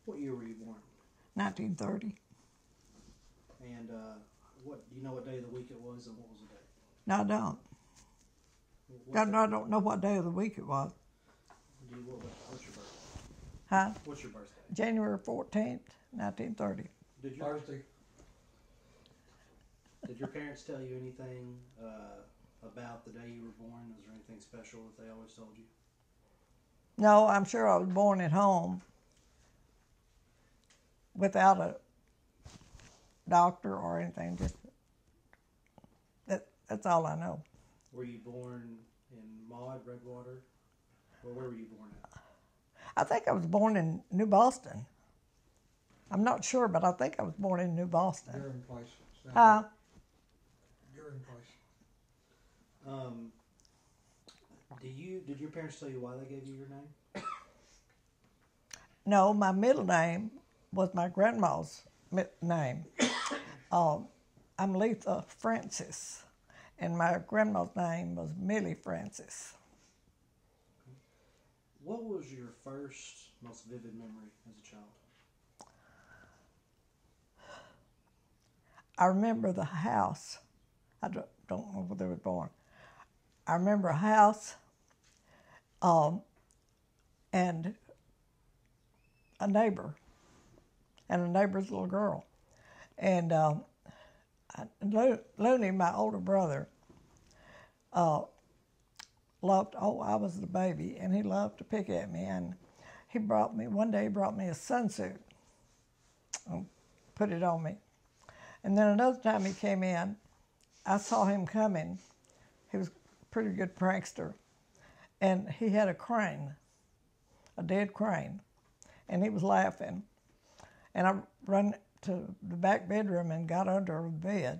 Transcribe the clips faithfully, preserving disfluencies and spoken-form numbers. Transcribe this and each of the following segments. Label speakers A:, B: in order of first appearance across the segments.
A: What year were you born?
B: nineteen thirty.
A: And uh, what do you know what day of the week it was, and what was the day?
B: No, I don't.
A: What,
B: I, I don't know what day of the week it was.
A: do you, what, what, what's your birthday?
B: Huh?
A: What's your birthday?
B: January fourteenth, nineteen thirty.
A: Did your
C: Thursday.
A: Did your parents tell you anything uh, about the day you were born? Was there anything special that they always told you?
B: No, I'm sure I was born at home without a doctor or anything. Just that, that's all I know.
A: Were you born in Maud, Redwater? Or where were you born at?
B: I think I was born in New Boston. I'm not sure, but I think I was born in New Boston.
C: Gearing Place.
B: Huh?
C: Gearing Place.
A: Um, do you did your parents tell you why they gave you your name?
B: No, my middle name was my grandma's mi- name. um, I'm Letha Francis, and my grandma's name was Millie Francis.
A: What was your first, most vivid memory as a child?
B: I remember the house. I don't, don't know where they were born. I remember a house um, and a neighbor and a neighbor's little girl. And um, I, Lo- Looney, my older brother, uh, loved, oh, I was the baby, and he loved to pick at me. And he brought me, one day he brought me a sunsuit and put it on me. And then another time he came in, I saw him coming. He was a pretty good prankster. And he had a crane, a dead crane, and he was laughing. And I run to the back bedroom and got under the bed.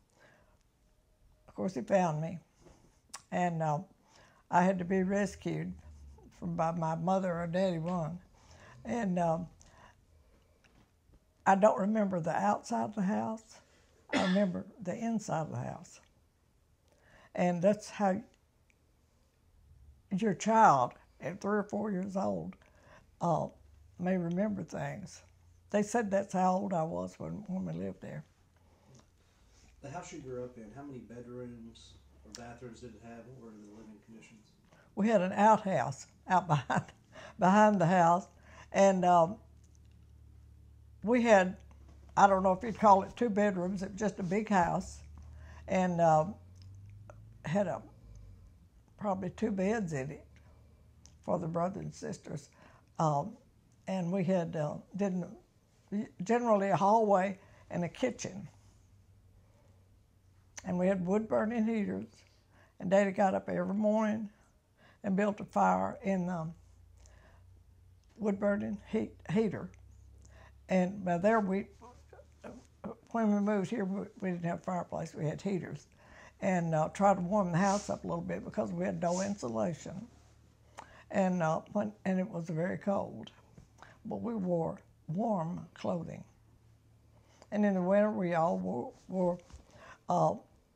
B: Of course, he found me. And uh, I had to be rescued from by my mother or daddy one. And um, I don't remember the outside of the house. I remember the inside of the house. And that's how your child at three or four years old uh, may remember things. They said that's how old I was when, when we lived there.
A: The house you grew up in, how many bedrooms or bathrooms did it have? What were the living conditions?
B: We had an outhouse out behind, behind the house, and um, we had, I don't know if you'd call it two bedrooms, it was just a big house, and um, had a probably two beds in it for the brothers and sisters. Um, and we had uh, didn't generally a hallway and a kitchen. And we had wood burning heaters. And Daddy got up every morning and built a fire in the um, wood burning heat, heater. And by there we, when we moved here, we, we didn't have a fireplace, we had heaters. And uh, tried to warm the house up a little bit because we had no insulation. And, uh, when, and it was very cold. But we wore warm clothing. And in the winter, we all wore, wore uh,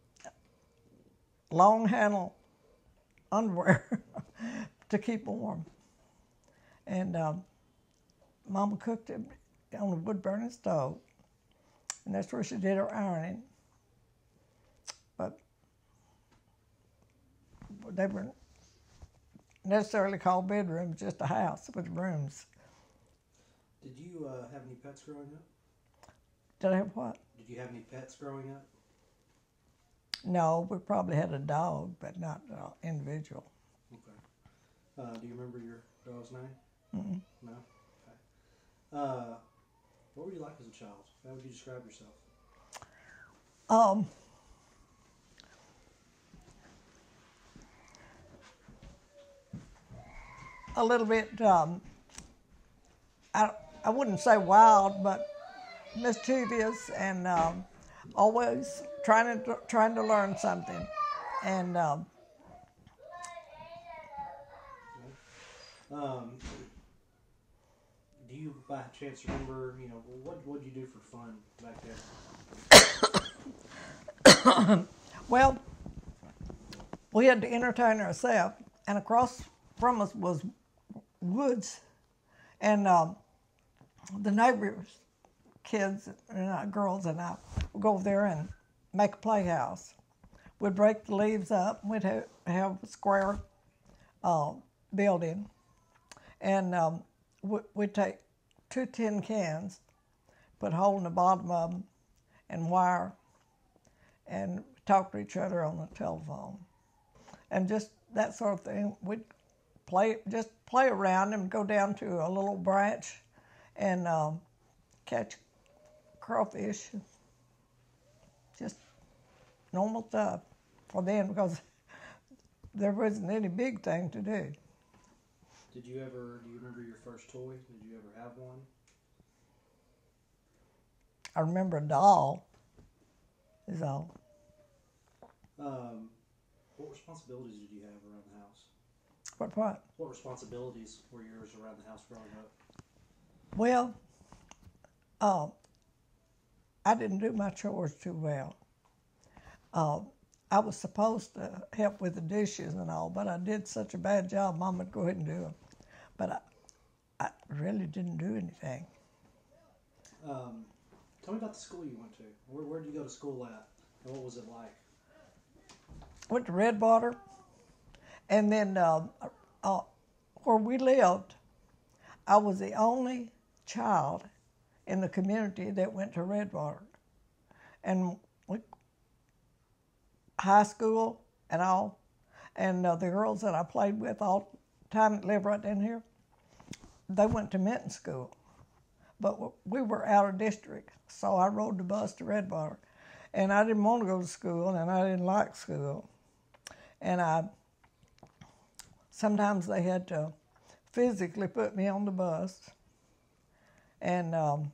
B: long handle underwear to keep warm. And um, Mama cooked it on a wood burning stove. And that's where she did her ironing. But they weren't necessarily called bedrooms, just a house with rooms.
A: Did you uh, have any pets growing up?
B: Did I have what?
A: Did you have any pets growing up?
B: No, we probably had a dog, but not uh, individual.
A: Okay. Uh, do you remember your dog's name?
B: Mm-mm.
A: No? Okay. Uh, what were you like as a child? How would you describe yourself?
B: Um, a little bit, um, I, I wouldn't say wild, but mischievous and um, always trying to trying to learn something. And um,
A: Um, do you, by chance, remember, you know, what what did you do for fun back there?
B: well, we had to entertain ourselves, and across from us was woods, and um, the neighbors, kids and uh, girls and I would go over there and make a playhouse. We'd break the leaves up and we'd have, have a square uh, building. And um, we, we'd take two tin cans, put a hole in the bottom of them, and wire, and talk to each other on the telephone. And just that sort of thing. We'd play, just play around and go down to a little branch and um, catch crawfish. Just normal stuff for them because there wasn't any big thing to do.
A: Did you ever, do you remember your first toy? Did you ever have one?
B: I remember a doll, is all.
A: Um, what responsibilities did you have around the house?
B: What, what?
A: What responsibilities were yours around the house growing up?
B: Well, uh, I didn't do my chores too well. Uh, I was supposed to help with the dishes and all, but I did such a bad job, Mom would go ahead and do them. But I, I really didn't do anything.
A: Um, tell me about the school you went to. Where, where did you go to school at, and what was it like?
B: Went to Redwater, and then uh, uh, where we lived, I was the only child in the community that went to Redwater. And we, high school and all, and uh, the girls that I played with all the time that lived right down here, they went to Minton School. But we were out of district, so I rode the bus to Redwater. And I didn't want to go to school, and I didn't like school. And I, sometimes they had to physically put me on the bus. And um,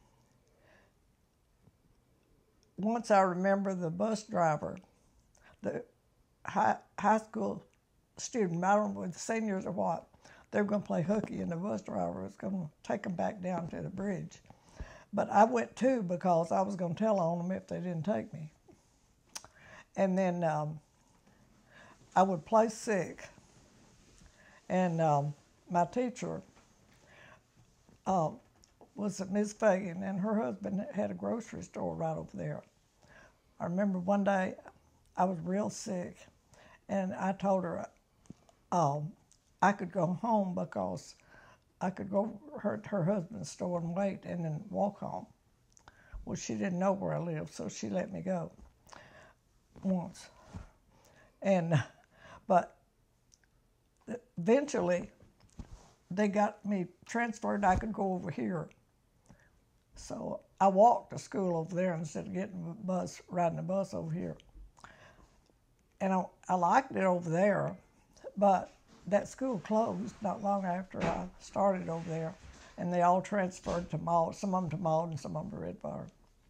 B: once I remember the bus driver, the high, high school student, I don't know if the seniors or what, they were going to play hooky, and the bus driver was going to take them back down to the bridge. But I went too because I was going to tell on them if they didn't take me. And then um, I would play sick. And um, my teacher uh, was Miss Fagan, and her husband had a grocery store right over there. I remember one day I was real sick, and I told her um, I could go home because I could go to her, her husband's store and wait and then walk home. Well, she didn't know where I lived, so she let me go once. And, but eventually they got me transferred. I could go over here. So I walked to school over there instead of getting the bus, riding the bus over here. And I, I liked it over there, but that school closed not long after I started over there, and they all transferred to Maud, some of them to Maud and some of them to Redwater.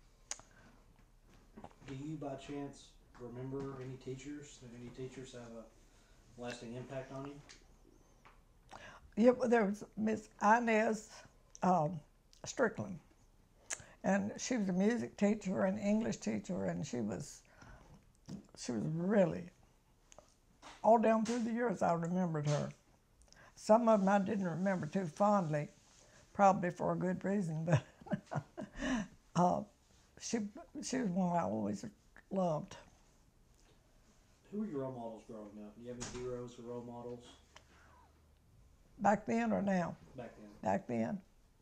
A: Do you, by chance, remember any teachers? Did any teachers have a lasting impact on you?
B: Yeah, well, there was Miss Inez um, Strickland, and she was a music teacher and English teacher, and she was she was really, all down through the years I remembered her. Some of them I didn't remember too fondly, probably for a good reason, but uh, she she was one I always loved.
A: Who were your role models growing up? Do you have any heroes or role models?
B: Back then or now?
A: Back then.
B: Back then.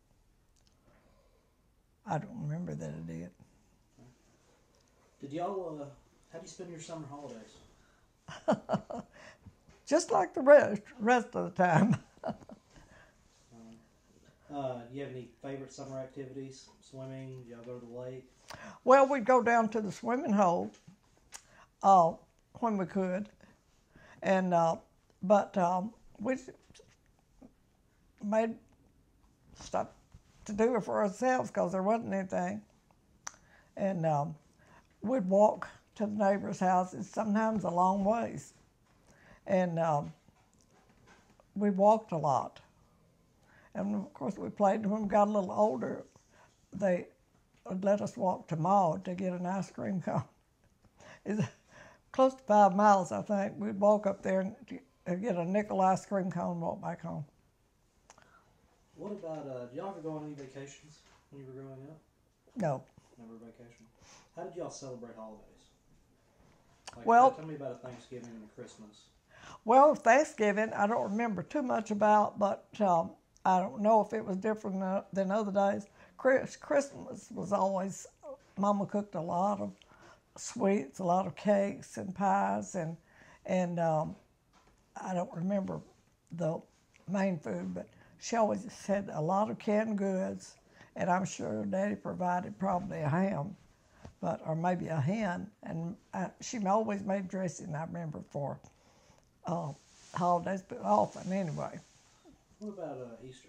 B: I don't remember that I did.
A: Did y'all, uh, how do you spend your summer holidays?
B: Just like the rest, rest of the time.
A: um, uh, do you have any favorite summer activities? Swimming? Do y'all go to the lake?
B: Well, we'd go down to the swimming hole uh, when we could, and uh, but um, we made stuff to do it for ourselves because there wasn't anything, and um, we'd walk to the neighbors' houses, sometimes a long ways, and um, we walked a lot. And of course, we played. When we got a little older, they would let us walk to Maud to get an ice cream cone. It's close to five miles, I think. We'd walk up there and get a nickel ice cream cone and walk back home.
A: What about, uh, did y'all ever go on any vacations when you were growing up?
B: No.
A: Never a vacation? How did y'all celebrate holidays? Like,
B: Well-
A: tell me about a Thanksgiving and a Christmas.
B: Well, Thanksgiving, I don't remember too much about, but um, I don't know if it was different uh, than other days. Chris, Christmas was always, Mama cooked a lot of sweets, a lot of cakes and pies, and and um, I don't remember the main food, but she always had a lot of canned goods, and I'm sure Daddy provided probably a ham, but or maybe a hen, and I, she always made dressing. I remember for uh, holidays, but often anyway.
A: What about uh, Easter?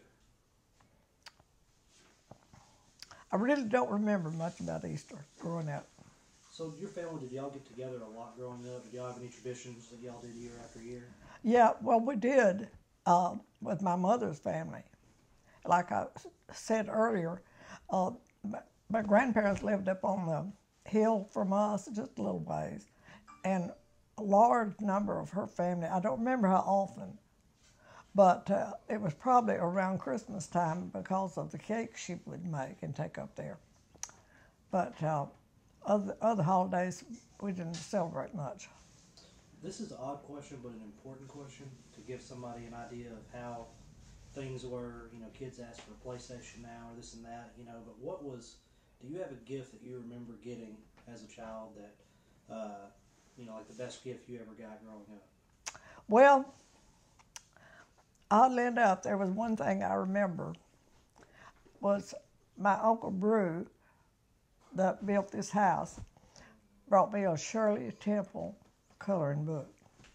B: I really don't remember much about Easter growing up.
A: So your family, did y'all get together a lot growing up? Did y'all have any traditions that y'all did year after year?
B: Yeah, well, we did uh, with my mother's family. Like I said earlier, uh, my, my grandparents lived up on the hill from us, just a little ways, and a large number of her family. I don't remember how often, but uh, it was probably around Christmas time because of the cake she would make and take up there. But uh, other other holidays we didn't celebrate much.
A: This is an odd question, but an important question to give somebody an idea of how things were. You know, kids ask for a PlayStation now or this and that, you know, but what was, do you have a gift that you remember getting as a child that, uh, you know, like the best gift you ever got growing up?
B: Well, oddly enough, there was one thing I remember was my Uncle Brew that built this house brought me a Shirley Temple coloring book.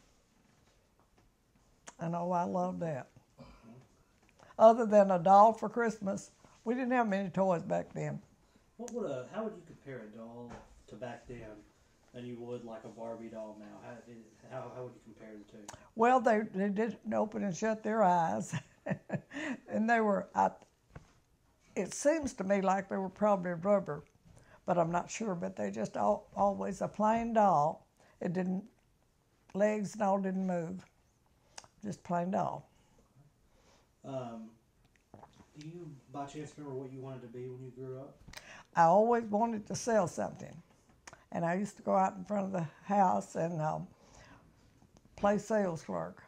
B: And oh, I loved that. Other than a doll for Christmas, we didn't have many toys back then.
A: What would a, how would you compare a doll to back then than you would like a Barbie doll now? How, how, how would you compare the two?
B: Well, they, they didn't open and shut their eyes. And they were, I, it seems to me like they were probably rubber, but I'm not sure. But they just all, always a plain doll. It didn't, legs and all didn't move. Just plain doll.
A: Um, do you, by chance, remember what you wanted to be when you grew up?
B: I always wanted to sell something. And I used to go out in front of the house and um, play sales clerk.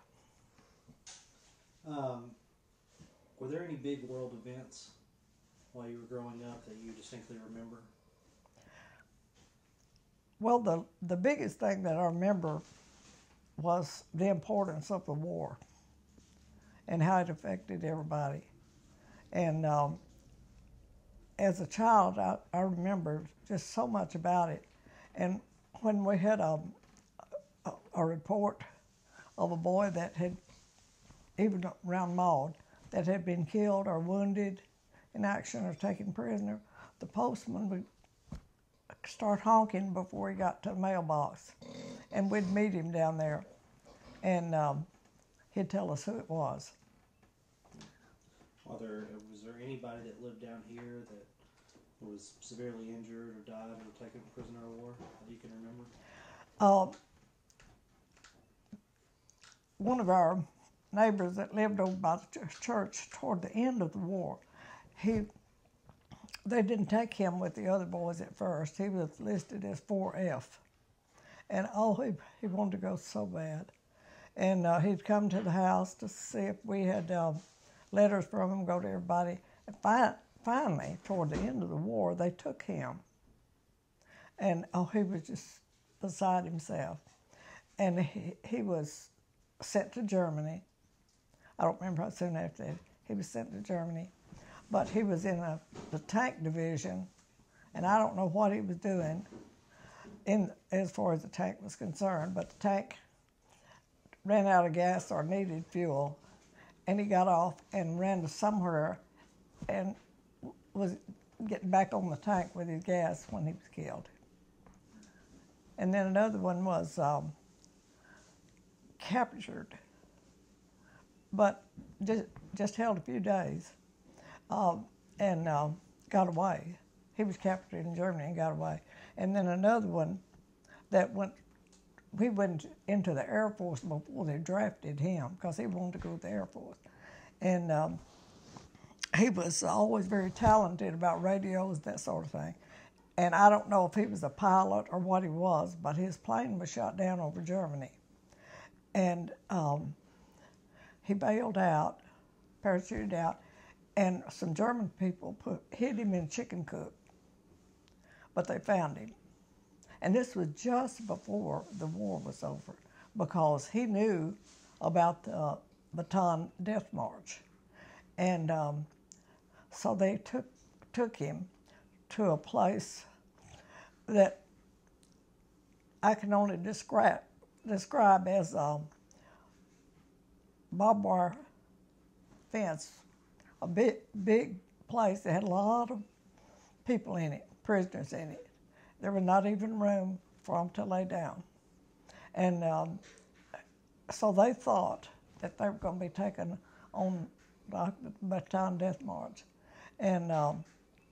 A: Um, were there any big world events while you were growing up that you distinctly remember?
B: Well, the, the biggest thing that I remember was the importance of the war and how it affected everybody. And um, as a child, I, I remember just so much about it. And when we had a, a, a report of a boy that had, even around Maud, that had been killed or wounded in action or taken prisoner, the postman would start honking before he got to the mailbox. And we'd meet him down there, and um, he'd tell us who it was.
A: Are there, was there anybody that lived down here that was severely injured or died or taken prisoner of war that you can remember?
B: Uh, one of our neighbors that lived over by the ch- church toward the end of the war, he, they didn't take him with the other boys at first. He was listed as four F. And oh, he, he wanted to go so bad. And uh, he'd come to the house to see if we had uh, letters from him, go to everybody. And fi- finally, toward the end of the war, they took him. And oh, he was just beside himself. And he, he was sent to Germany. I don't remember how soon after that. He was sent to Germany. But he was in a, the tank division, and I don't know what he was doing in as far as the tank was concerned, but the tank ran out of gas or needed fuel, and he got off and ran to somewhere and was getting back on the tank with his gas when he was killed. And then another one was um, captured, but just, just held a few days um, and uh, got away. He was captured in Germany and got away. And then another one that went, we went into the Air Force before they drafted him because he wanted to go to the Air Force. And um, he was always very talented about radios, that sort of thing. And I don't know if he was a pilot or what he was, but his plane was shot down over Germany. And um, he bailed out, parachuted out, and some German people put hid him in chicken coop. But they found him. And this was just before the war was over, because he knew about the Bataan Death March. And um, so they took, took him to a place that I can only describe, describe as a barbed wire fence, a big, big place that had a lot of people in it, prisoners in it. There was not even room for them to lay down. And um, so they thought that they were going to be taken on the Bataan Death March. And um,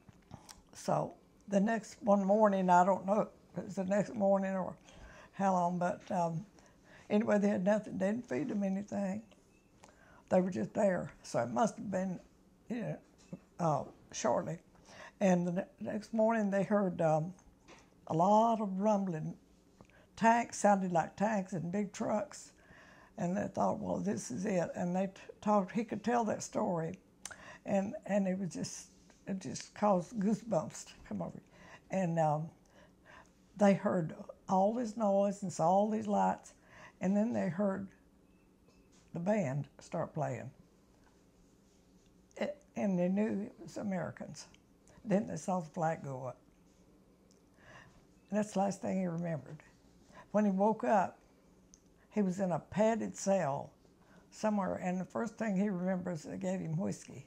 B: so the next one morning, I don't know if it was the next morning or how long, but um, anyway, they had nothing. They didn't feed them anything. They were just there. So it must have been, you know, uh, shortly. And the next morning, they heard um, a lot of rumbling. Tanks sounded like tanks and big trucks. And they thought, well, this is it. And they t- talked, he could tell that story. And and it was just, it just caused goosebumps to come over. And um, they heard all this noise and saw all these lights. And then they heard the band start playing. It, and they knew it was Americans. Then they saw the flag go up. And that's the last thing he remembered. When he woke up, he was in a padded cell somewhere, and the first thing he remembers, they gave him whiskey.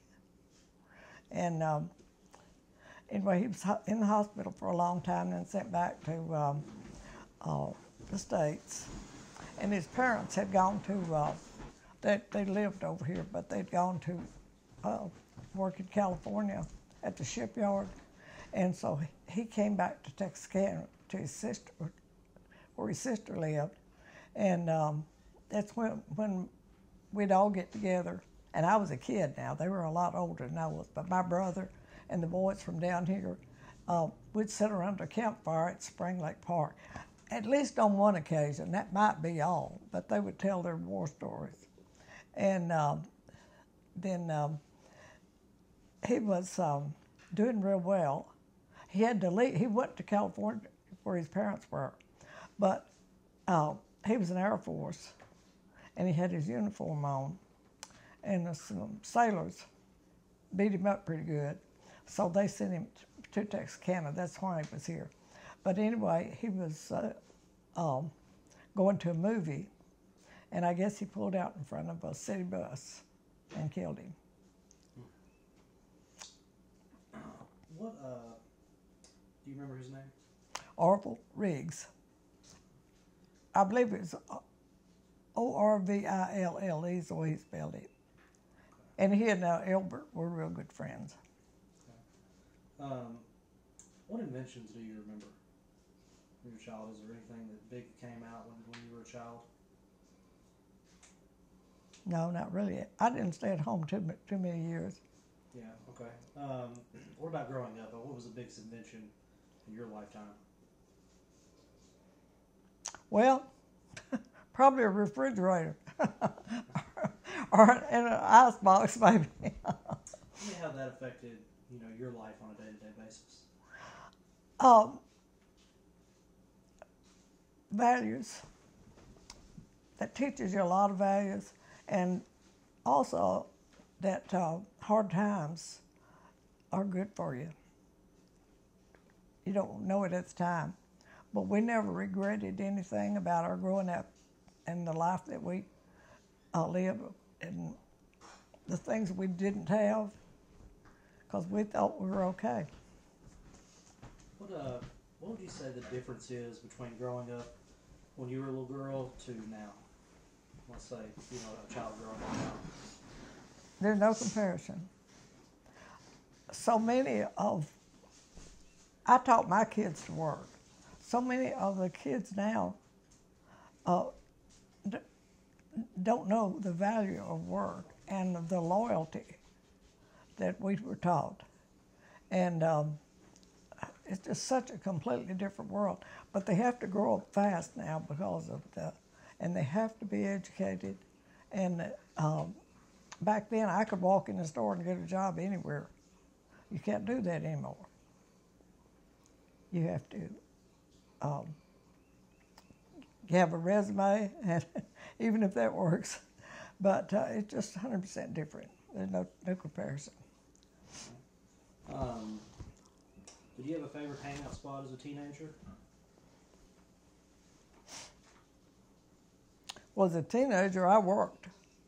B: And um, anyway, he was in the hospital for a long time, and then sent back to um, uh, the States. And his parents had gone to, uh, they, they lived over here, but they'd gone to uh, work in California at the shipyard. And so he came back to Texarkana to his sister, where his sister lived. And um, that's when when we'd all get together. And I was a kid now. They were a lot older than I was. But my brother and the boys from down here, uh, we'd sit around a campfire at Spring Lake Park. At least on one occasion. That might be all. But they would tell their war stories. And um, then um, he was um, doing real well. He had to leave. He went to California where his parents were. But uh, he was in the Air Force, and he had his uniform on. And some sailors beat him up pretty good. So they sent him to Texarkana. That's why he was here. But anyway, he was uh, um, going to a movie, and I guess he pulled out in front of a city bus and killed him.
A: What, uh, do you remember his name?
B: Orville Riggs. I believe it was O R V I L L E is the way he spelled it. And he and uh, Elbert were real good friends.
A: Okay. Um, what inventions do you remember from your childhood? Is there anything that big came out when, when you were a child?
B: No, not really. I didn't stay at home too, too many years.
A: Yeah, okay. Um, what about growing up? What was the biggest invention in your lifetime?
B: Well, probably a refrigerator or an ice box, maybe.
A: Tell me how that affected, you know, your life on a day-to-day basis.
B: Um, values. That teaches you a lot of values, and also that uh, hard times are good for you. You don't know it at the time. But we never regretted anything about our growing up and the life that we uh, lived and the things we didn't have, because we thought we were okay.
A: What uh, what would you say the difference is between growing up when you were a little girl to now? Let's say, you know, a child growing up now.
B: There's no comparison. So many of, I taught my kids to work. So many of the kids now uh, d- don't know the value of work and the loyalty that we were taught. And um, it's just such a completely different world. But they have to grow up fast now because of the, and they have to be educated. And um, back then, I could walk in the store and get a job anywhere. You can't do that anymore. You have to um, you have a resume, and even if that works, but uh, it's just one hundred percent different. There's no, no comparison.
A: Um, did you have a favorite hangout spot as a teenager?
B: Well, as a teenager, I worked.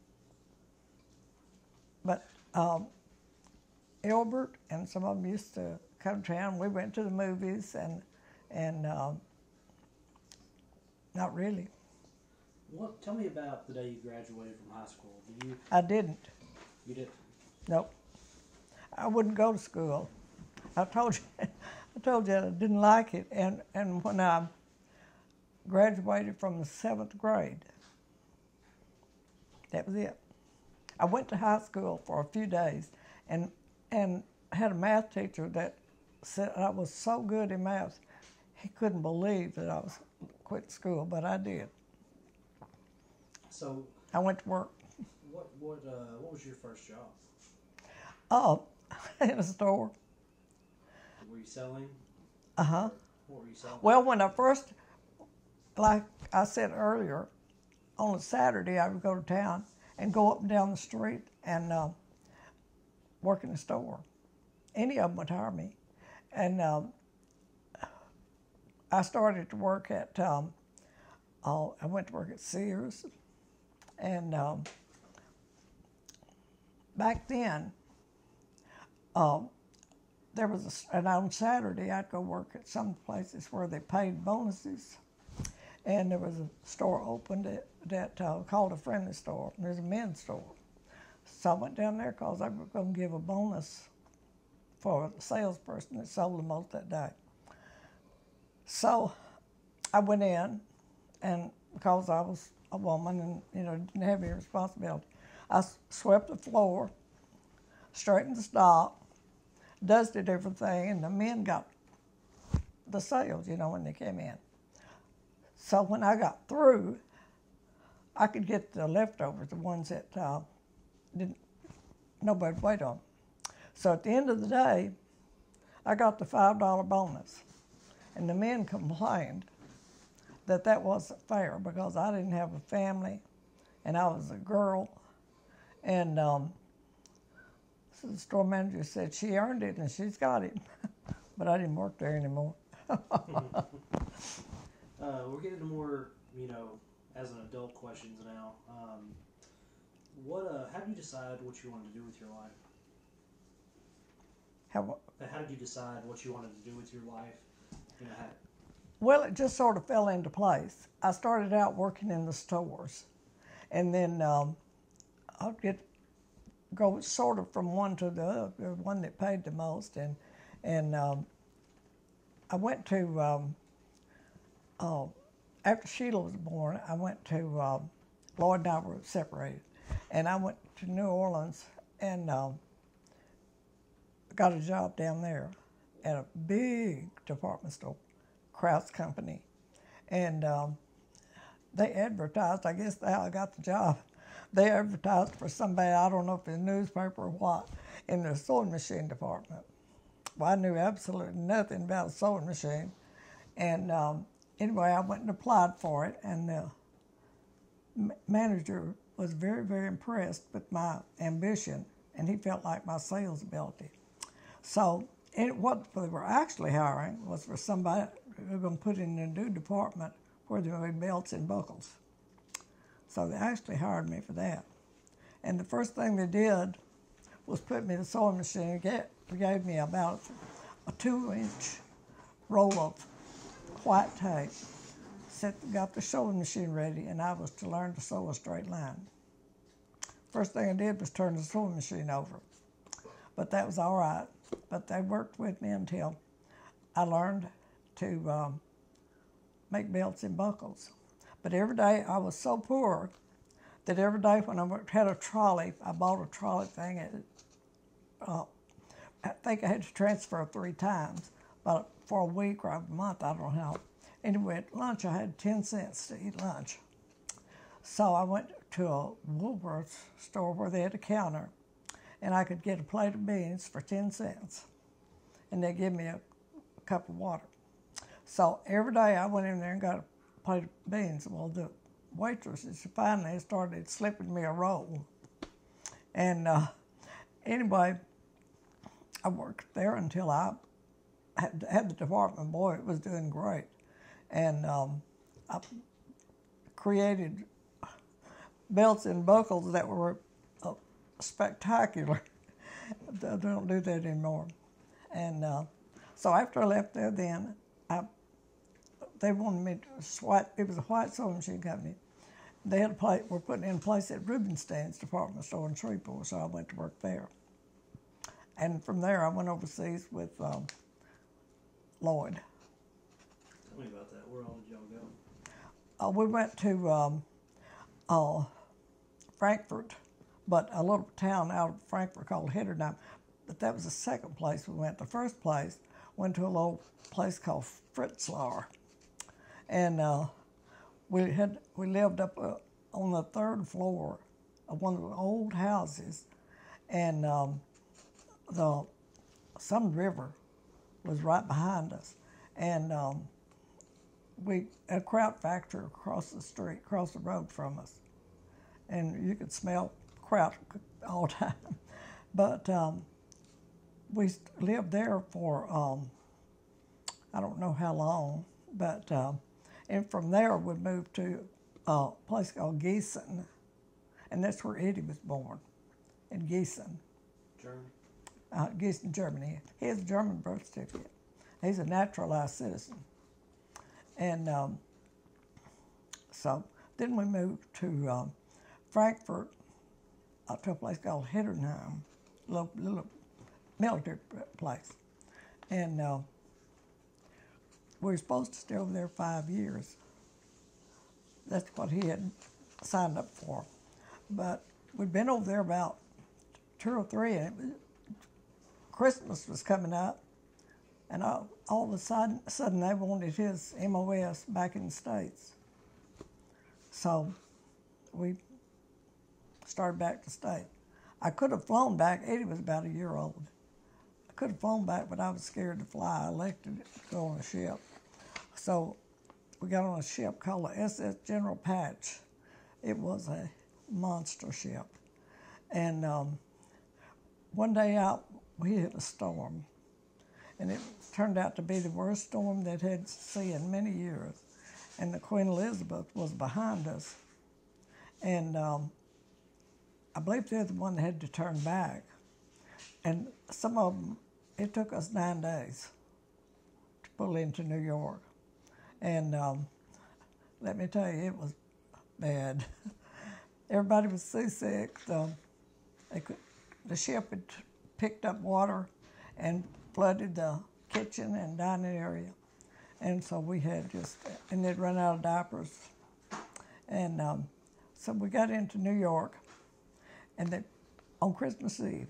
B: But um, Elbert and some of them used to come to town. We went to the movies, and and um, not really.
A: What? Tell me about the day you graduated from high school. Did you?
B: I didn't.
A: You did.
B: Nope. I wouldn't go to school. I told you, I told you I didn't like it. And and when I graduated from the seventh grade, that was it. I went to high school for a few days, and and had a math teacher that said I was so good in math, he couldn't believe that I was quit school, but I did.
A: So
B: I went to work.
A: what what uh, what was your first job?
B: Oh, in a store.
A: Were you selling?
B: Uh huh.
A: What were you selling?
B: Well, when I first, like I said earlier, on a Saturday I would go to town and go up and down the street and uh, work in the store. Any of them would hire me. And um, I started to work at, um, uh, I went to work at Sears. And um, back then, um, there was, a, and on Saturday I'd go work at some places where they paid bonuses. And there was a store opened that, that uh, called a friendly store. And there's a men's store. So I went down there because I was going to give a bonus for the salesperson that sold the most that day. So I went in, and because I was a woman and you know didn't have any responsibility, I swept the floor, straightened the stock, dusted everything, and the men got the sales, you know, when they came in. So when I got through, I could get the leftovers, the ones that uh, didn't nobody would wait on. So at the end of the day, I got the five dollar bonus, and the men complained that that wasn't fair because I didn't have a family, and I was a girl, and um, so the store manager said she earned it and she's got it, but I didn't work there anymore.
A: Uh, we're getting to more, you know, as an adult questions now. Um, what? Uh, how did you decide what you wanted to do with your life?
B: How,
A: How did you decide what you wanted to do with your life? You know, how,
B: well, it just sort of fell into place. I started out working in the stores, and then um, I'd get go sort of from one to the other, the one that paid the most, and and um, I went to. Um, Uh, after Sheila was born, I went to, uh, Lloyd and I were separated, and I went to New Orleans and uh, got a job down there at a big department store, Krauss Company. And um, they advertised, I guess that's how I got the job. They advertised for somebody, I don't know if it's a newspaper or what, in the sewing machine department. Well, I knew absolutely nothing about a sewing machine. And um, anyway, I went and applied for it, and the manager was very, very impressed with my ambition, and he felt like my sales ability. So it, what they were actually hiring was for somebody who was going to put in a new department where there would be belts and buckles. So they actually hired me for that. And the first thing they did was put me in the sewing machine. They gave me about a two-inch roll of white tape, set, got the sewing machine ready, and I was to learn to sew a straight line. First thing I did was turn the sewing machine over, but that was all right. But they worked with me until I learned to um, make belts and buckles. But every day I was so poor that every day when I worked, had a trolley, I bought a trolley thing at uh, I think I had to transfer three times, but for a week or a month, I don't know how. Anyway, at lunch, I had ten cents to eat lunch. So I went to a Woolworths store where they had a counter, and I could get a plate of beans for ten cents. And they give me a, a cup of water. So every day I went in there and got a plate of beans. Well, the waitresses finally started slipping me a roll. And uh, anyway, I worked there until I had, had the department. Boy, it was doing great. And um, I created belts and buckles that were uh, spectacular. They don't do that anymore. And uh, so after I left there then, I, they wanted me to swipe. It was a white sewing machine company. They had a place, were putting in place at Rubenstein's department store in Shreveport, so I went to work there. And from there, I went overseas with um, Lloyd.
A: Tell me about that. Where all did y'all go?
B: Uh, we went to um, uh, Frankfurt, but a little town out of Frankfurt called Hetterdam. But that was the second place we went. The first place went to a little place called Fritzlar, and uh, we had we lived up uh, on the third floor of one of the old houses, and um, the some river was right behind us, and um, we a kraut factory across the street, across the road from us, and you could smell kraut all the time. But um, we lived there for um, I don't know how long, but um, and from there we moved to a place called Gießen, and that's where Eddie was born, in Gießen.
A: Germany?
B: Uh, Gießen, Germany. He has a German birth certificate. He's a naturalized citizen. And um, so then we moved to um, Frankfurt, uh, to a place called Hetternheim, a little, little military place. And uh, we were supposed to stay over there five years. That's what he had signed up for. But we'd been over there about two or three, and it was, Christmas was coming up, and all, all of a sudden, sudden they wanted his M O S back in the States. So we started back to stay. I could have flown back. Eddie was about a year old. I could have flown back, but I was scared to fly. I elected to go on a ship. So we got on a ship called the S S General Patch. It was a monster ship. And um, one day out, we hit a storm. And it turned out to be the worst storm they'd had to see in many years. And the Queen Elizabeth was behind us. And um, I believe they're the one that had to turn back. And some of them, it took us nine days to pull into New York. And um, let me tell you, it was bad. Everybody was seasick. So they could, the ship had picked up water and flooded the kitchen and dining area. And so we had just, and they'd run out of diapers. And um, so we got into New York, and they, on Christmas Eve,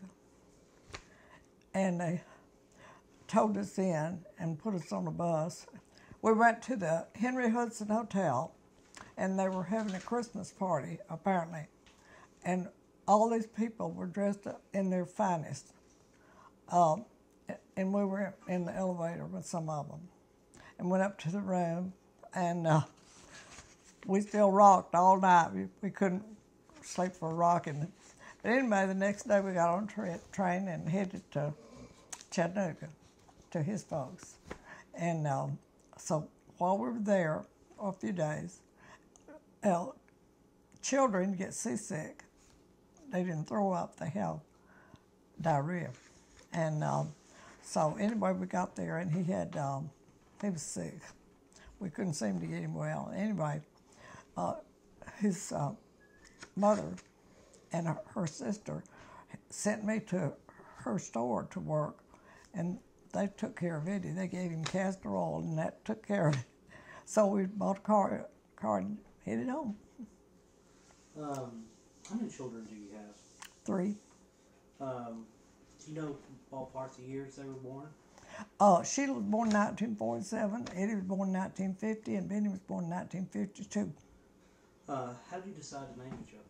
B: and they towed us in and put us on a bus. We went to the Henry Hudson Hotel, and they were having a Christmas party, apparently. And all these people were dressed up in their finest. Um, and we were in the elevator with some of them, and went up to the room, and uh, we still rocked all night. We, we couldn't sleep for rocking. But anyway, the next day we got on a tra- train and headed to Chattanooga, to his folks. And um, so while we were there for a few days, uh, children get seasick. They didn't throw up, they have diarrhea. And um, so anyway, we got there, and he had, um, he was sick. We couldn't seem to get him well. Anyway, uh, his uh, mother and her, her sister sent me to her store to work, and they took care of Eddie. They gave him castor oil, and that took care of it. So we bought a car, car and headed home.
A: Um, how many children do you have?
B: Three.
A: Um, Do you know ballpark the years they were born?
B: Uh, Sheila was born nineteen forty-seven, Eddie was born nineteen fifty, and Benny was born nineteen fifty-two.
A: Uh, how did you decide to name each other?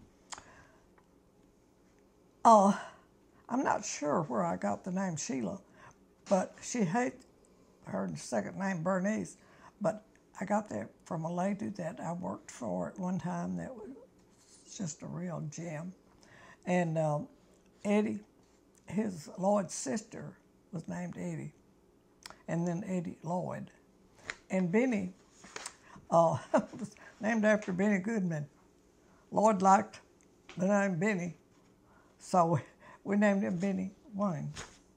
B: Uh, I'm not sure where I got the name Sheila, but she hates her second name Bernice. But I got that from a lady that I worked for at one time that was just a real gem. And um, Eddie, his Lloyd's sister was named Eddie, and then Eddie Lloyd. And Benny uh, was named after Benny Goodman. Lloyd liked the name Benny, so we named him Benny Wayne.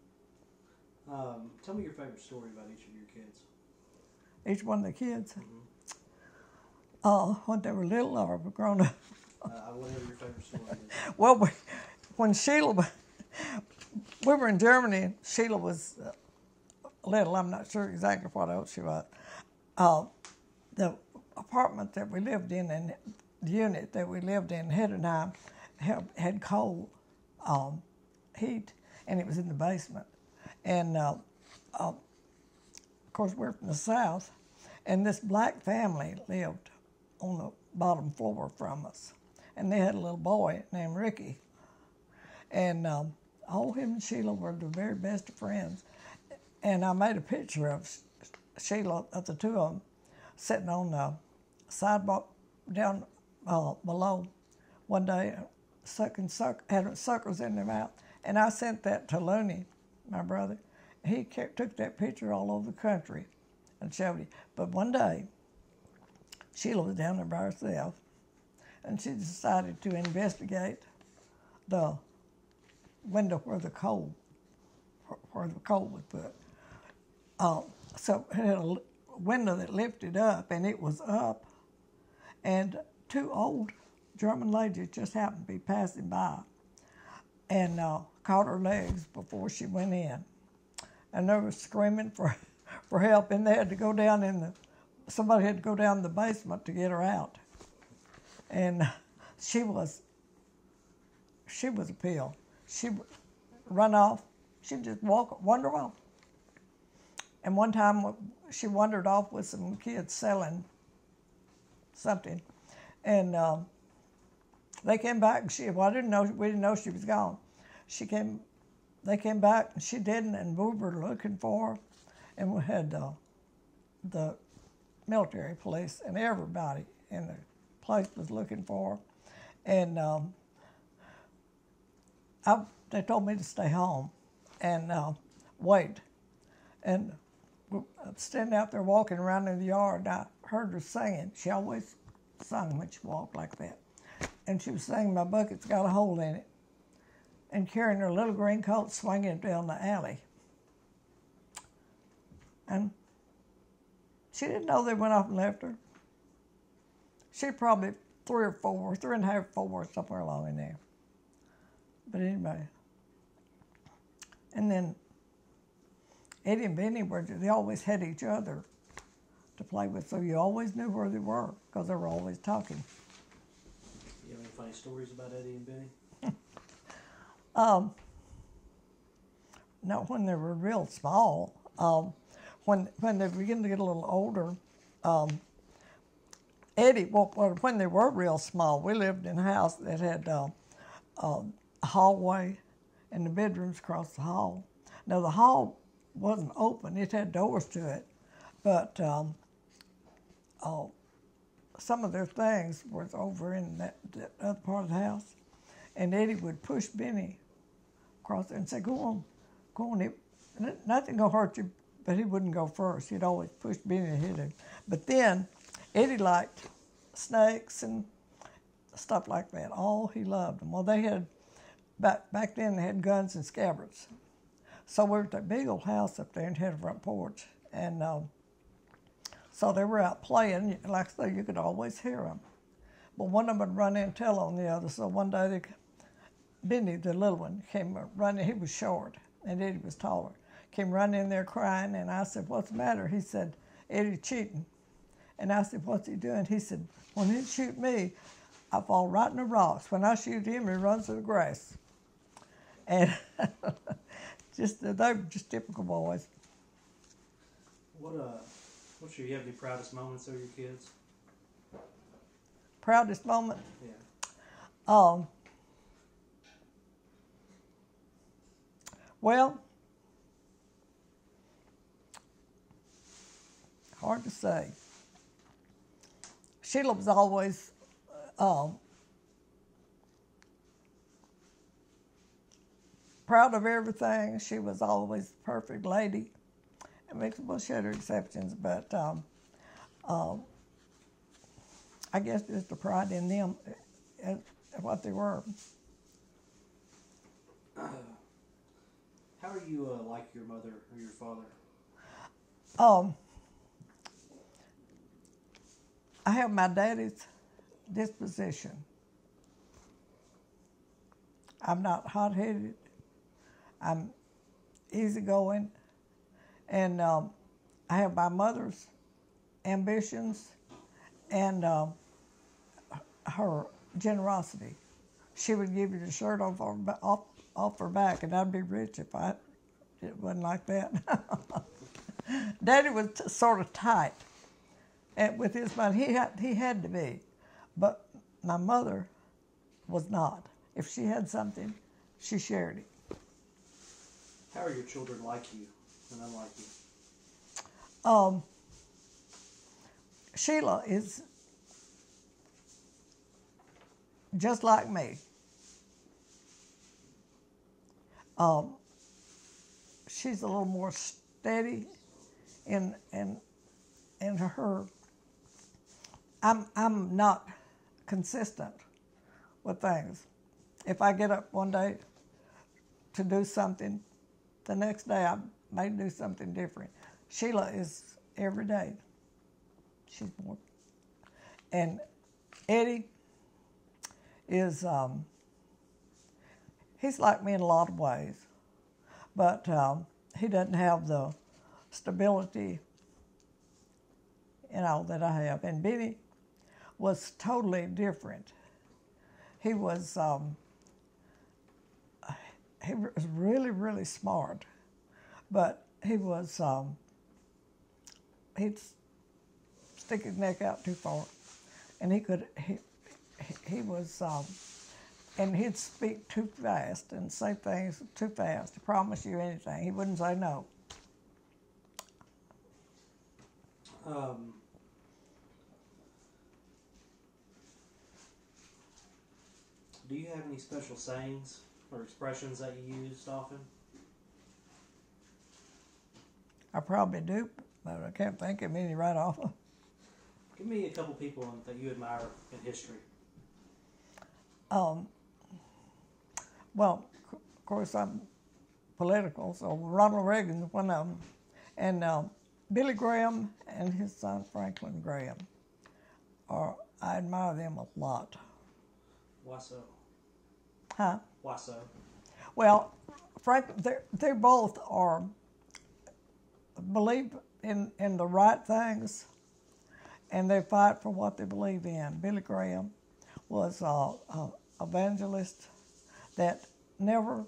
A: Um, tell me your favorite story about each of your kids.
B: Each one of the kids,
A: Mm-hmm.
B: uh, when they were little or were grown up.
A: Uh, whatever your favorite story is.
B: Well, we, when Sheila, we were in Germany, and Sheila was uh, little. I'm not sure exactly what else she was. Uh, the apartment that we lived in and the unit that we lived in, Heidenheim, had, had coal um, heat, and it was in the basement. And uh, uh, of course, we're from the South, and this black family lived on the bottom floor from us. And they had a little boy named Ricky. And um, all him and Sheila were the very best of friends. And I made a picture of Sheila, of the two of them, sitting on the sidewalk down uh, below one day, sucking suck, had suckers in their mouth. And I sent that to Looney, my brother. He kept, took that picture all over the country and showed it. But one day, Sheila was down there by herself, and she decided to investigate the window where the coal, where the coal was put. Uh, so it had a window that lifted up, and it was up, and two old German ladies just happened to be passing by and uh, caught her legs before she went in. And they were screaming for, for help, and they had to go down in the, somebody had to go down the basement to get her out. And she was, she was a pill. She would run off, she'd just walk, wander off. And one time she wandered off with some kids selling something. And um, they came back, and she, well, I didn't know, we didn't know she was gone. She came, they came back, and she didn't, and we were looking for her. And we had uh, the military police and everybody in the place was looking for her. And um, I, they told me to stay home and uh, wait. And I'm standing out there walking around in the yard, and I heard her singing. She always sung when she walked like that. And she was singing, "My bucket's got a hole in it," and carrying her little green coat, swinging it down the alley. And she didn't know they went off and left her. She probably three or four, three and a half, four, somewhere along in there. But anyway. And then Eddie and Benny were, they always had each other to play with, so you always knew where they were because they were always talking.
A: You have any funny stories about Eddie and Benny?
B: Um, no, when they were real small, um, when when they began to get a little older, um, Eddie, well, when they were real small, we lived in a house that had uh, uh, a hallway and the bedrooms across the hall. Now, the hall wasn't open. It had doors to it, but um, uh, some of their things was over in that, that other part of the house, and Eddie would push Benny across there and say, "Go on, go on. It, nothing gonna hurt you," but he wouldn't go first. He'd always push Benny and hit him. But then Eddie liked snakes and stuff like that. All he loved them. Well, they had, back, back then they had guns and scabbards. So we were at that big old house up there and had a front porch. And um, so they were out playing. Like I say, you could always hear them. But one of them would run in and tell on the other. So one day, they, Benny, the little one, came running. He was short, and Eddie was taller. Came running in there crying, and I said, "What's the matter?" He said, "Eddie's cheating." And I said, "What's he doing?" He said, "When he shoot me, I fall right in the rocks. When I shoot him, he runs to the grass." And just they were just typical boys.
A: What uh, what's your you have any proudest moments of your kids?
B: Proudest moment?
A: Yeah.
B: Um, well, hard to say. Sheila was always um, proud of everything. She was always the perfect lady. I mean, well, she had her exceptions, but um, um, I guess just the pride in them, uh, what they were.
A: Uh, how are you uh, like your mother or your father?
B: Um, I have my daddy's disposition. I'm not hot-headed. I'm easygoing. And um, I have my mother's ambitions and um, her generosity. She would give you the shirt off her, off, off her back, and I'd be rich if I it wasn't like that. Daddy was t- sort of tight and with his money. He had, he had to be. But my mother was not. If she had something, she shared it.
A: How are your children like you and unlike you?
B: Um, Sheila is just like me. Um, she's a little more steady in in in her. I'm I'm not consistent with things. If I get up one day to do something, the next day I may do something different. Sheila is every day. She's more. And Eddie is, um, he's like me in a lot of ways, but um, he doesn't have the stability, you know, that I have. And Benny was totally different. He was, um, he was really, really smart, but he was, um, he'd stick his neck out too far, and he could, he, he was, um, and he'd speak too fast and say things too fast to promise you anything. He wouldn't say no.
A: Um, do you have any special sayings or expressions that you used often?
B: I probably do, but I can't think of any right off.
A: Give me a couple people that you admire in history.
B: Um, well, of course, I'm political, so Ronald Reagan's one of them. And um, Billy Graham and his son Franklin Graham, are, I admire them a lot.
A: Why so?
B: Huh?
A: Why so?
B: Well, Frank, they both are believe in, in the right things, and they fight for what they believe in. Billy Graham was an evangelist that never,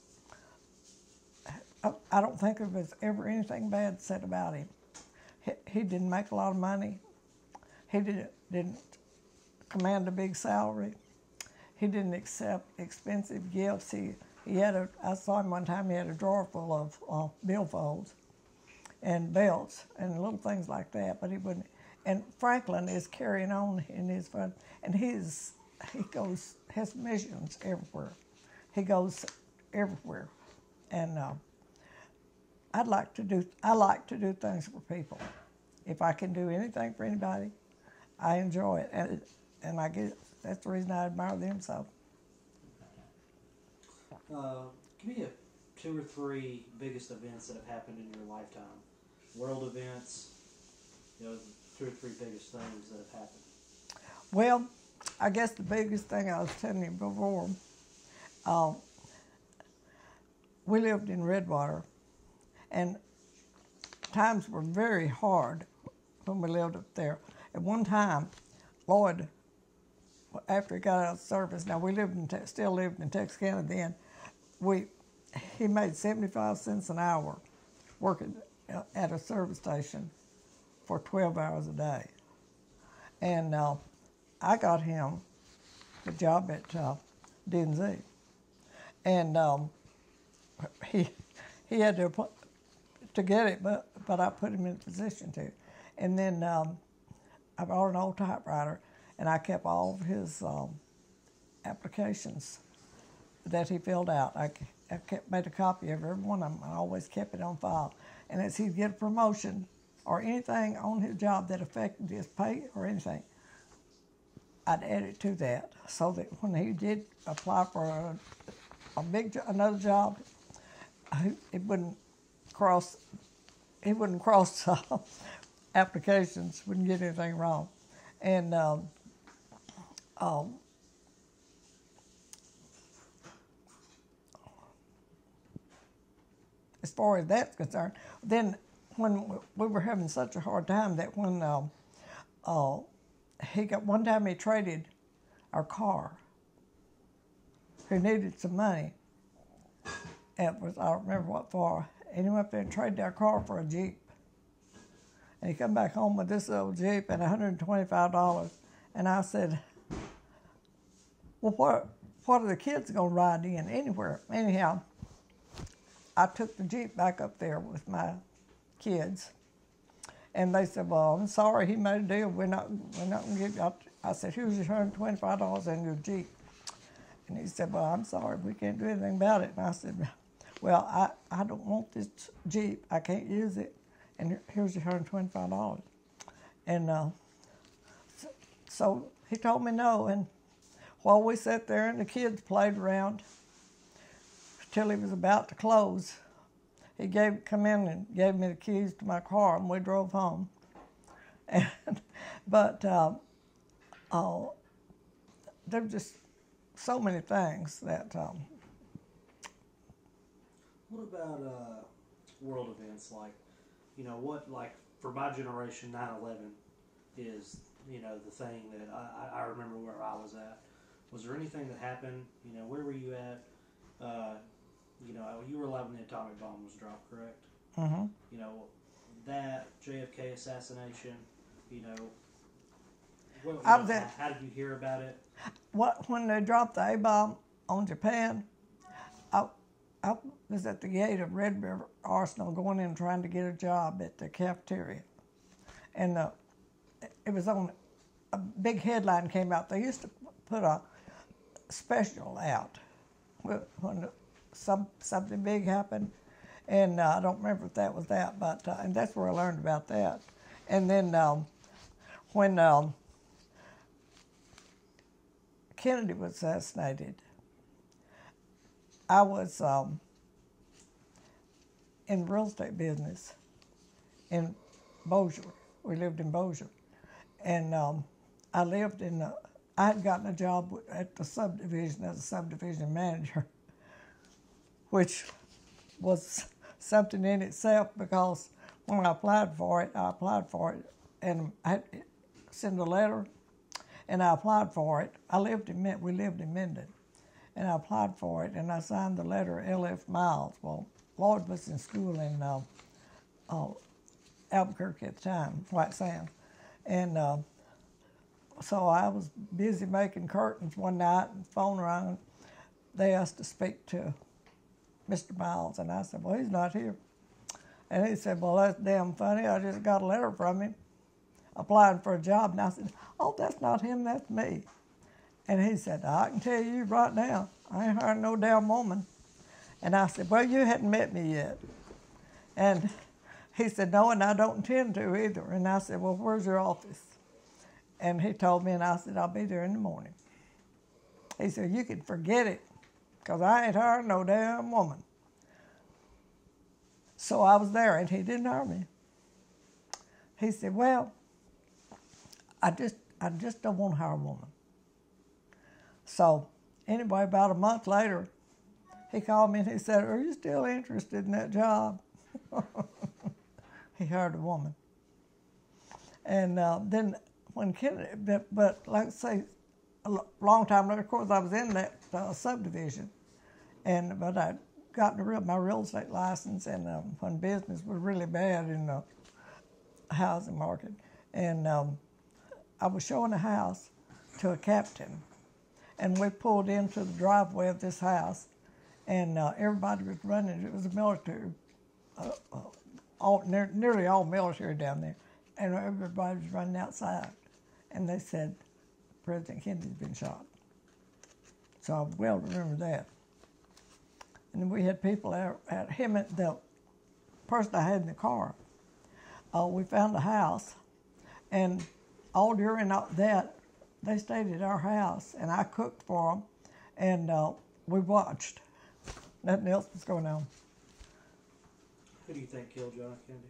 B: I, I don't think there was ever anything bad said about him. He, he didn't make a lot of money. He didn't, didn't command a big salary. He didn't accept expensive gifts. He, he had a, I saw him one time, he had a drawer full of uh, billfolds and belts and little things like that, but he wouldn't. And Franklin is carrying on in his fun, and he's, he goes, has missions everywhere. He goes everywhere. And uh, I'd like to do, I like to do things for people. If I can do anything for anybody, I enjoy it. And, and I guess that's the reason I admire them so.
A: Uh, give me a two or three biggest events that have happened in your lifetime. World events, you know, two or three biggest things that have happened.
B: Well, I guess the biggest thing I was telling you before, uh, we lived in Redwater, and times were very hard when we lived up there. At one time, Lloyd, after he got out of service, now we lived in te- still lived in Texarkana then, we he made seventy-five cents an hour working at a service station for twelve hours a day. And uh, I got him the job at uh, D and Z. And um, he he had to apply, to get it, but, but I put him in a position to. And then um, I bought an old typewriter, and I kept all of his um, applications that he filled out. I, I kept, made a copy of every one of them. I always kept it on file. And as he'd get a promotion or anything on his job that affected his pay or anything, I'd add it to that so that when he did apply for a, a big jo- another job, it wouldn't cross. He wouldn't cross uh, applications. Wouldn't get anything wrong, and um, um, as far as that's concerned, then when we were having such a hard time that when uh, uh, he got one time he traded our car. He needed some money. It was, I don't remember what for, and he went up there and traded our car for a Jeep. And he come back home with this old Jeep and one hundred twenty-five dollars. And I said, well, what, what are the kids going to ride in anywhere? Anyhow, I took the Jeep back up there with my kids. And they said, well, I'm sorry, he made a deal. We're not, we're not going to give you. I said, here's your one hundred twenty-five dollars and your Jeep. And he said, well, I'm sorry, we can't do anything about it. And I said, well, I, I don't want this Jeep. I can't use it. And here's your one hundred twenty-five dollars. And uh, so, so he told me no. And while we sat there and the kids played around till he was about to close, he gave come in and gave me the keys to my car, and we drove home. And, but uh, uh, there were just so many things that. Um,
A: what about uh, world events like, you know, what, like, for my generation, nine eleven is, you know, the thing that I, I remember where I was at. Was there anything that happened, you know, where were you at? Uh, you know, you were alive when the atomic bomb was dropped, correct?
B: mm-hmm.
A: You know, that, J F K assassination, you know, what, you
B: I
A: know
B: was at,
A: how, how did you hear about it?
B: What, when they dropped the A-bomb on Japan, I, I was at the gate of Red River Arsenal going in trying to get a job at the cafeteria. And uh, it was on, a big headline came out. They used to put a special out when some, something big happened. And uh, I don't remember if that was that, but uh, and that's where I learned about that. And then um, when um, Kennedy was assassinated, I was um, in the real estate business in Bossier. We lived in Bossier. And um, I lived in, the, I had gotten a job at the subdivision as a subdivision manager, which was something in itself because when I applied for it, I applied for it and I had to send a letter and I applied for it. I lived in, we lived in Minden. And I applied for it, and I signed the letter L F Miles. Well, Lloyd was in school in uh, uh, Albuquerque at the time, White Sands. And uh, so I was busy making curtains one night and phone rang. They asked to speak to Mister Miles, and I said, well, he's not here. And he said, well, that's damn funny. I just got a letter from him applying for a job. And I said, oh, that's not him, that's me. And he said, I can tell you right now, I ain't hiring no damn woman. And I said, well, you hadn't met me yet. And he said, no, and I don't intend to either. And I said, well, where's your office? And he told me, and I said, I'll be there in the morning. He said, you can forget it, because I ain't hiring no damn woman. So I was there, and he didn't hire me. He said, well, I just, I just don't want to hire a woman. So anyway, about a month later, he called me and he said, are you still interested in that job? He hired a woman. And uh, then when Kennedy, but, but like I say, a long time later, of course, I was in that uh, subdivision. And, but I gotten a real, my real estate license, and um, when business was really bad in the housing market, and um, I was showing a house to a captain, and we pulled into the driveway of this house, and uh, everybody was running. It was a military, uh, uh, all, ne- nearly all military down there, and everybody was running outside, and they said, President Kennedy's been shot. So I well remember that. And then we had people out at him, at the person I had in the car. Uh, we found a house, and all during all that, they stayed at our house, and I cooked for them, and uh, we watched. Nothing else was going on.
A: Who do you think killed John F. Kennedy?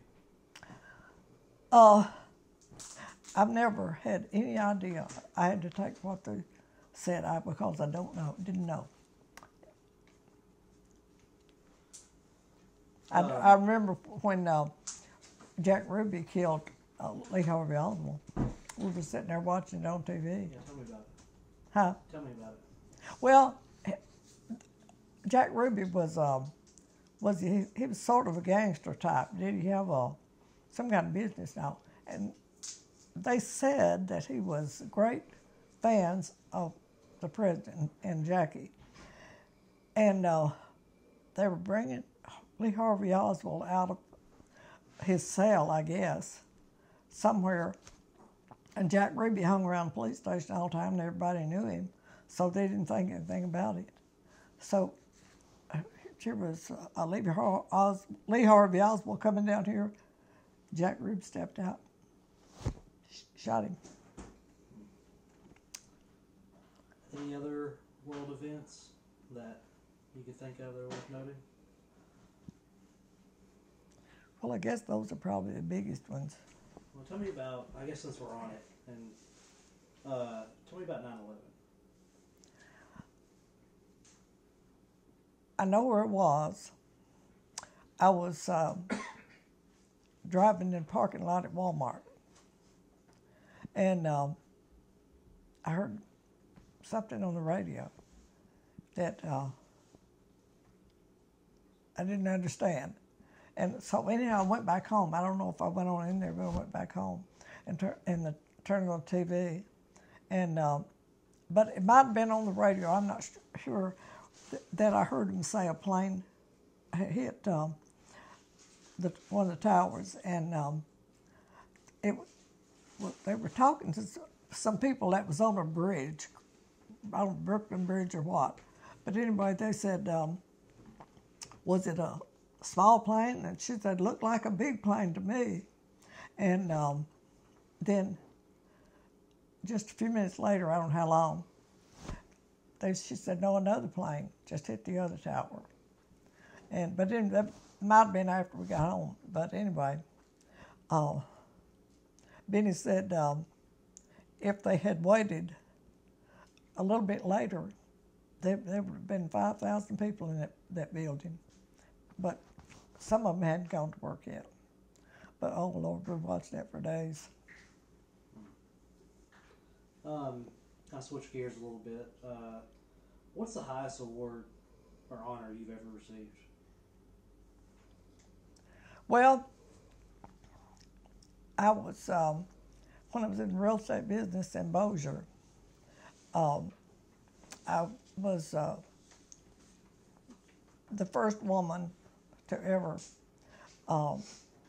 B: Uh, I've never had any idea. I had to take what they said I, because I don't know, didn't know. I,
A: Uh,
B: I remember when uh, Jack Ruby killed uh, Lee Harvey Oswald. We were sitting there watching it on T V.
A: Yeah, tell me about it.
B: Huh?
A: Tell me about it.
B: Well, Jack Ruby was um, was he, he was sort of a gangster type. Did he have a some kind of business now? And they said that he was great fans of the president and Jackie, and uh, they were bringing Lee Harvey Oswald out of his cell, I guess, somewhere. And Jack Ruby hung around the police station all the time, and everybody knew him, so they didn't think anything about it. So here was uh, Lee, Har- Os- Lee Harvey Oswald coming down here. Jack Ruby stepped out, sh- shot him.
A: Any other world events that you could think of that are worth noting?
B: Well, I guess those are probably the biggest ones.
A: Well, tell me about, I guess since we're on it, and uh, tell me about nine eleven.
B: I know where it was. I was um, driving in the parking lot at Walmart, and um, I heard something on the radio that uh, I didn't understand. And so anyhow, I went back home. I don't know if I went on in there, but I went back home and, tur- and the, turned on T V. And um, but it might have been on the radio. I'm not sure th- that I heard him say a plane hit um, the, one of the towers, and um, it well, they were talking to some people that was on a bridge, on Brooklyn Bridge or what. But anyway, they said, um, was it a small plane? And she said, looked like a big plane to me. And um, then just a few minutes later, I don't know how long, they, she said, no, another plane just hit the other tower. And But then that might have been after we got home. But anyway, uh, Benny said um, if they had waited a little bit later, there, there would have been five thousand people in that, that building. But some of them hadn't gone to work yet. But oh Lord, we watched that for days.
A: Um, I'll switch gears a little bit. Uh, what's the highest award or honor you've ever received?
B: Well, I was, um, when I was in the real estate business in Bossier, um, I was uh, the first woman to ever um,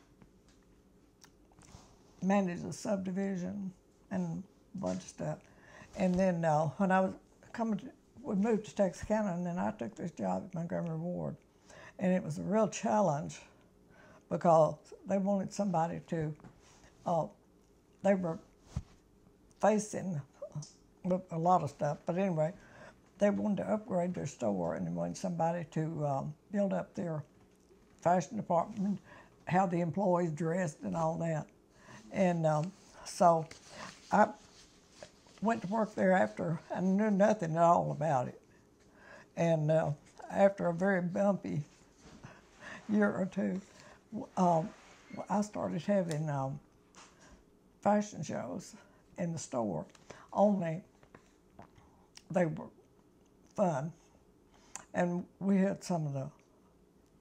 B: manage a subdivision and a bunch of stuff. And then uh, when I was coming to, we moved to Texarkana, and then I took this job at Montgomery Ward. And it was a real challenge because they wanted somebody to, uh, they were facing a lot of stuff, but anyway, they wanted to upgrade their store, and they wanted somebody to um, build up their fashion department, how the employees dressed and all that. And um, so I went to work there after I knew nothing at all about it. And uh, after a very bumpy year or two, um, I started having um, fashion shows in the store, only they were fun. And we had some of the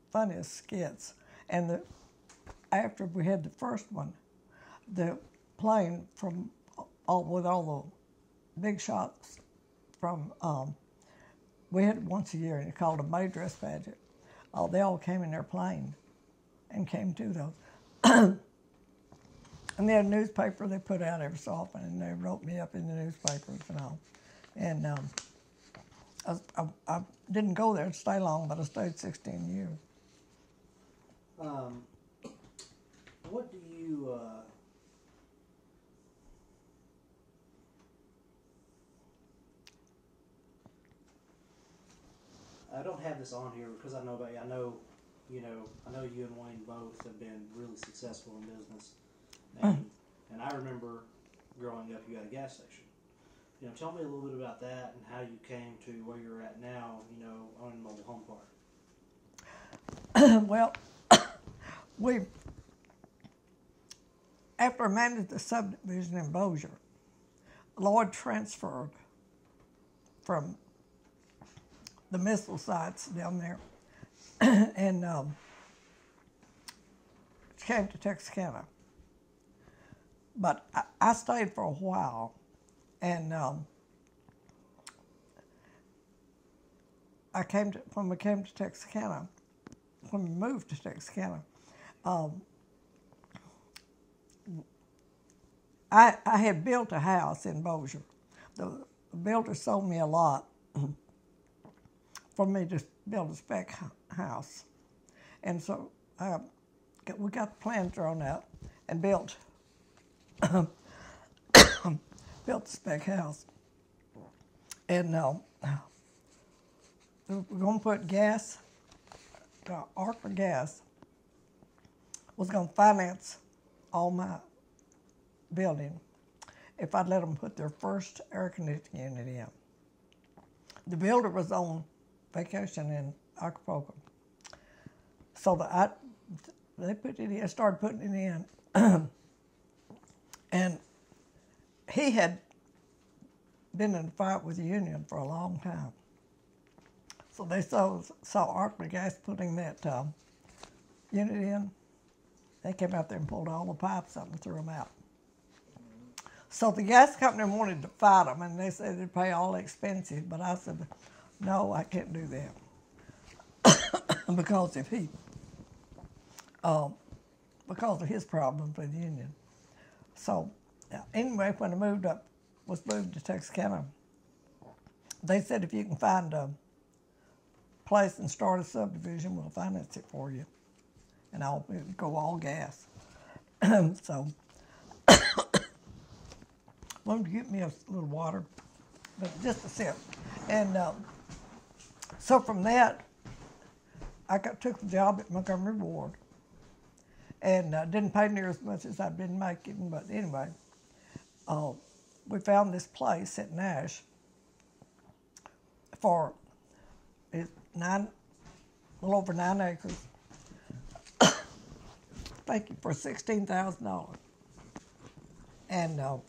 B: funniest skits. And the, after we had the first one, the plane from all with all the big shots from um, we had it once a year, and it's called a May dress pageant. Oh, they all came in their plane and came to those. And they had a newspaper they put out every so often, and they wrote me up in the newspapers and all. And um, I, I, I didn't go there to stay long, but I stayed sixteen years.
A: Um, what do you, uh, I don't have this on here because I know about you. I know, you know, I know you and Wayne both have been really successful in business. And, and I remember growing up, you had a gas station. You know, tell me a little bit about that and how you came to where you're at now, you know, owning a mobile home park.
B: Well, we, after I managed the subdivision in Bossier, Lloyd transferred from the missile sites down there and um, came to Texarkana. But I, I stayed for a while, and um, I came to, when we came to Texarkana, when we moved to Texarkana, um, I, I had built a house in Bossier. The builder sold me a lot for me to build a spec house. And so uh, we got the plans drawn out and built built the spec house. And uh, we're going to put gas, uh, Arkma Gas was going to finance all my building if I'd let them put their first air conditioning unit in. The builder was on vacation in Acapulco. So the, I, they put it in, started putting it in. And he had been in a fight with the union for a long time. So they saw, saw Arkma Gas putting that uh, unit in. They came out there and pulled all the pipes up and threw them out. So the gas company wanted to fight them, and they said they'd pay all the expenses, but I said, no, I can't do that. Because if he, uh, because of his problems with the union. So anyway, when I moved up, was moved to Texarkana, they said if you can find a place and start a subdivision, we'll finance it for you. And I'll go all gas. So, wanted to get me a little water, but just a sip. And um, so from that, I got, took the job at Montgomery Ward, and uh, didn't pay near as much as I'd been making. But anyway, uh, we found this place at Nash for it's nine, a little over nine acres. Thank you, for sixteen thousand dollars. And uh,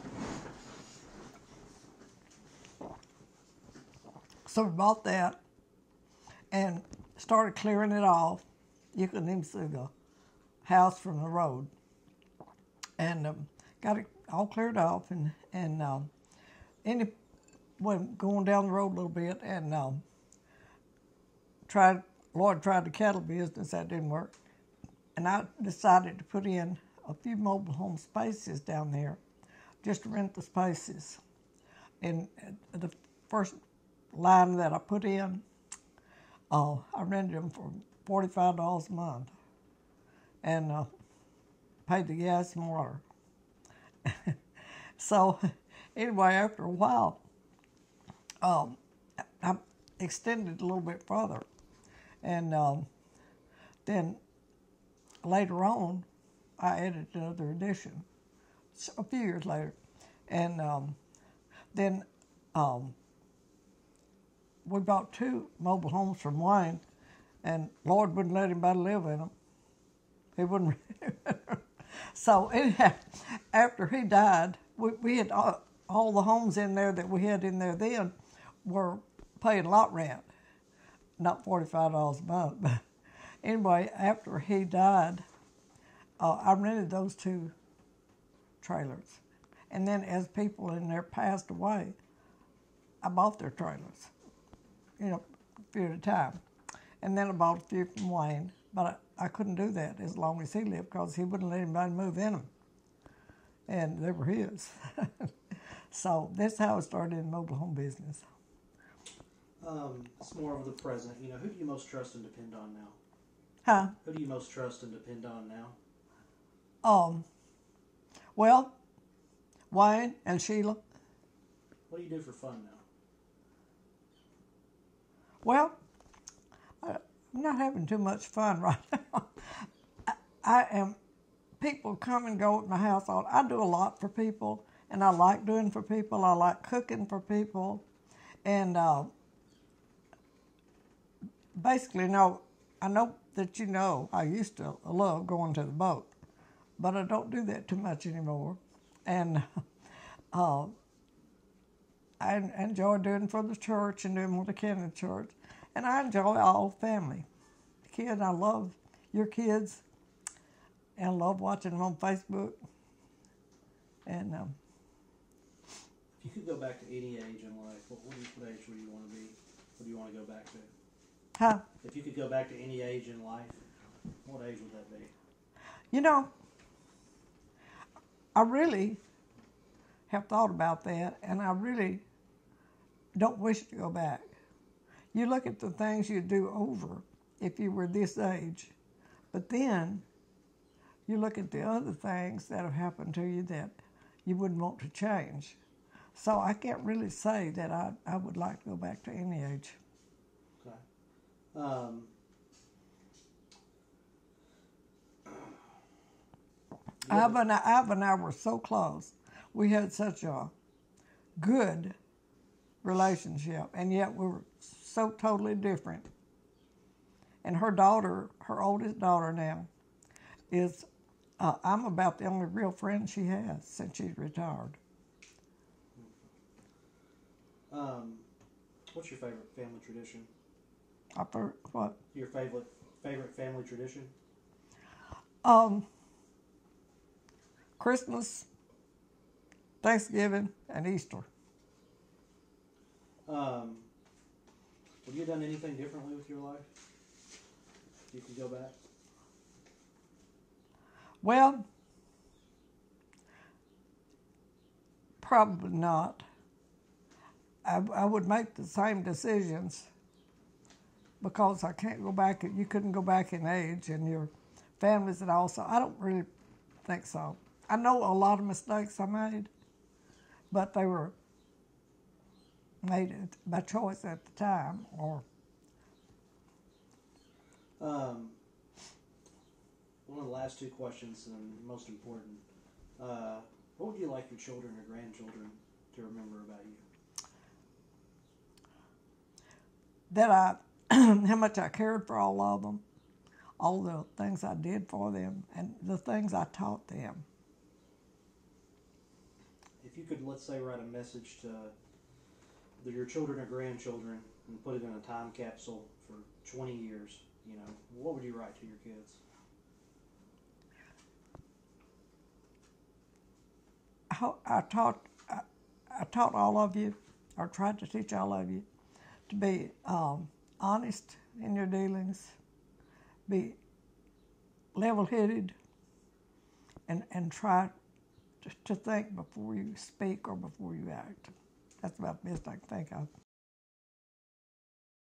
B: so we bought that and started clearing it off. You couldn't even see the house from the road. And um, got it all cleared off, and, and um, any, went going down the road a little bit, and um, tried, Lloyd tried the cattle business, that didn't work. And I decided to put in a few mobile home spaces down there, just to rent the spaces. And the first line that I put in, uh, I rented them for forty-five dollars a month, and uh, paid the gas and water. So anyway, after a while, um, I extended a little bit further, and um, then later on, I added another addition a few years later. And um, then um, we bought two mobile homes from Wayne, and Lloyd wouldn't let anybody live in them. He wouldn't. So anyhow, after he died, we, we had all, all the homes in there that we had in there then were paying lot rent, not forty-five dollars a month. Anyway, after he died, uh, I rented those two trailers. And then as people in there passed away, I bought their trailers, you know, a few at a time. And then I bought a few from Wayne, but I, I couldn't do that as long as he lived because he wouldn't let anybody move in them. And they were his. So that's how I started in the mobile home business.
A: Um, it's more of the present. You know, who do you most trust and depend on now?
B: Huh?
A: Who do you most trust and depend on now?
B: Um, well, Wayne and Sheila.
A: What do you do for fun now?
B: Well, I- I'm not having too much fun right now. I, I am, people come and go at my house. All, I do a lot for people, and I like doing for people. I like cooking for people. And uh, basically, no, I know that you know I used to love going to the boat, but I don't do that too much anymore. And uh, I enjoy doing for the church and doing what I can in the church. And I enjoy all family. The kids, I love your kids, and I love watching them on Facebook. And um,
A: If you could go back to any age in life, what, what, do you, what age would you want to be? What do you want to go back to?
B: huh,
A: If you could go back to any age in life, what age would that be?
B: you know, I really have thought about that, and I really don't wish to go back. You look at the things you'd do over if you were this age, but then you look at the other things that have happened to you that you wouldn't want to change. So I can't really say that I, I would like to go back to any age.
A: Okay. Um,
B: Iva and, I, Iva and I were so close. We had such a good relationship, and yet we were so totally different. And her daughter, her oldest daughter now, is, uh, I'm about the only real friend she has since she's retired.
A: um, what's your favorite family tradition?
B: I per, what?
A: Your favorite favorite family tradition?
B: Um, Christmas, Thanksgiving, and Easter.
A: Um, have you done anything differently with your life? If you could go back?
B: Well, probably not. I, I would make the same decisions because I can't go back. You couldn't go back in age, and your families and all. So I don't really think so. I know a lot of mistakes I made, but they were made by choice at the time. Or
A: Um, one of the last two questions, and most important, uh, what would you like your children or grandchildren to remember about you?
B: that I, how much I cared for all of them, all the things I did for them, and the things I taught them.
A: If you could, let's say, write a message to the, your children or grandchildren and put it in a time capsule for twenty years, you know, what would you write to your kids?
B: I, I taught, I, I taught all of you, or tried to teach all of you, to be um, honest in your dealings, be level-headed, and, and try to, to think before you speak or before you act. That's about the best I can think of.